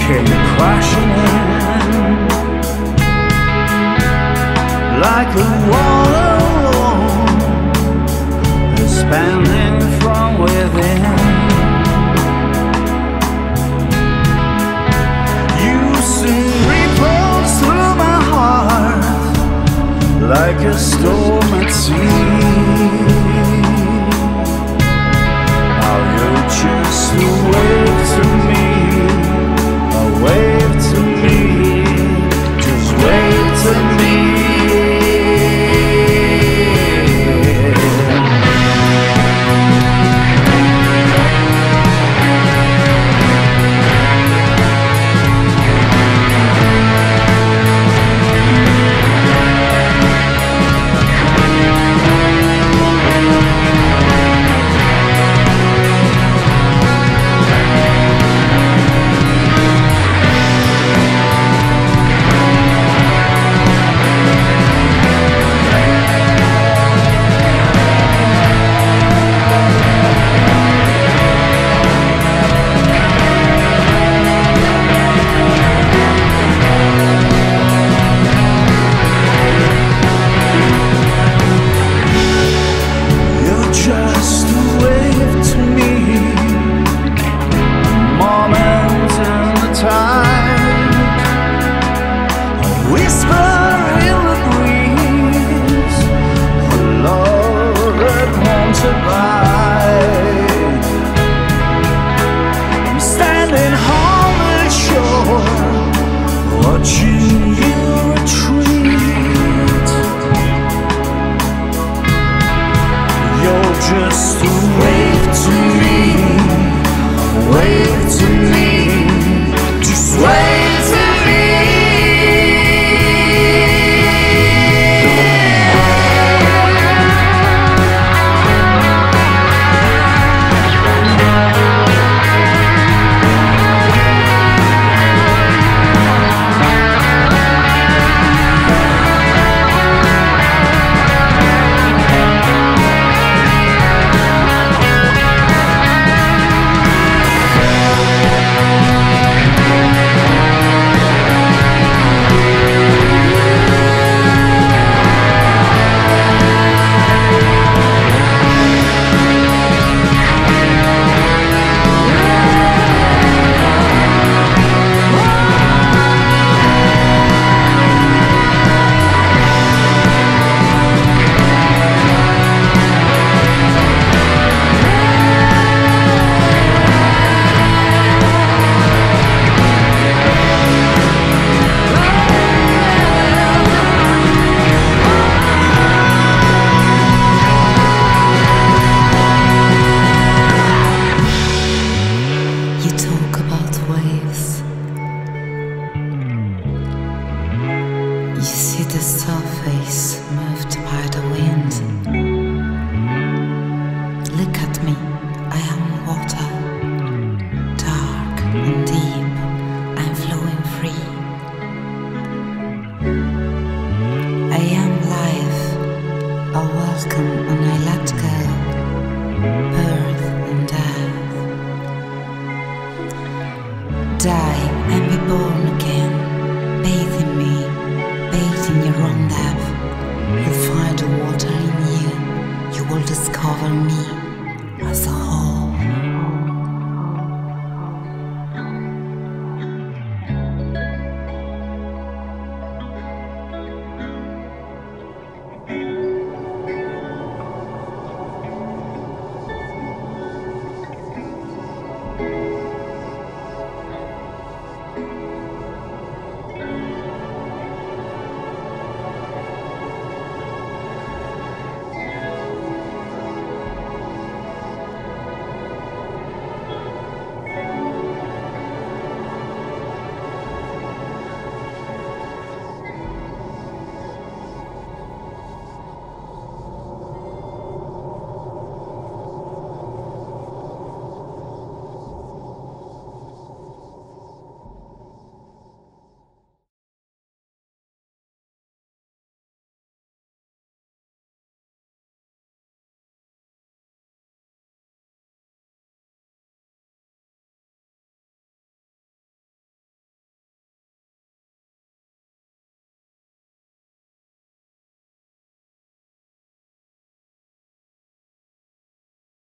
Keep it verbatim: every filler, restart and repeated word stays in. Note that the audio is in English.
came crashing in like a wall alone, expanding from within. You sing ripples through my heart like a storm at sea. Now you just wave to me, a wave to me, just wave to me. Just wave to me, a moment in the tide, a whisper in the breeze, a love that won't abide. I'm standing on the shore, watching you retreat. You're just a wave to me, wave to me, just wave to me. You see the surface moved by the wind. Look at me, I am water, dark and deep, I'm flowing free. I am life, a welcome when I let go, birth and death. Die and be born again, bathe in me. Bathe in your own love, you'll find the water in you, you will discover me.